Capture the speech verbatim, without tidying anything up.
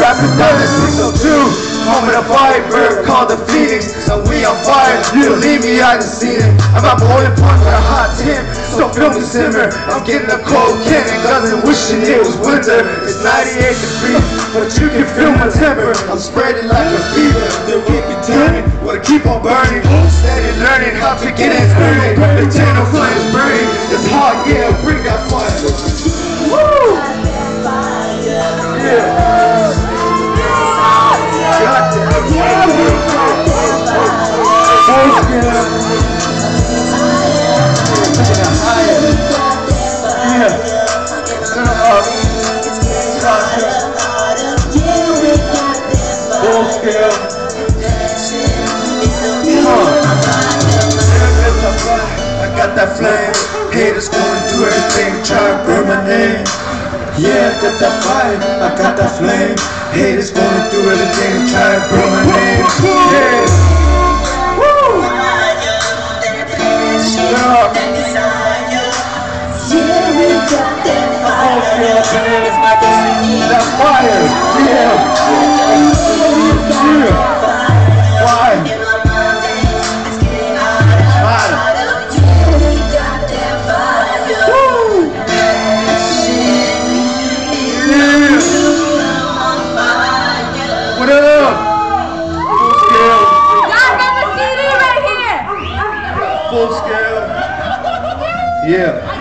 rapping down the six oh two. Home of the Firebird called the Phoenix, and we on fire. You believe me, I done seen it. I'm at boiling point with a hot tip, so feel me simmer. I'm getting a cold cannon, cause I'm wishing it was winter. It's ninety-eight degrees, but you can feel my temper. I'm spreading like a fever, the wick determined, wanna keep on burning. Steady learning how to get it burning. The channel flames burning, it's hot, yeah, bring that fire. Woo! Yeah. I got that flame, haters going through everything, try to burn my name. Yeah, I got that fire, I got that flame, haters going through everything, try to burn my name. Yeah. Woo! That fire, yeah. Yeah. Why? What up? Full scale. Y'all got the C D right here. Full scale. Yeah.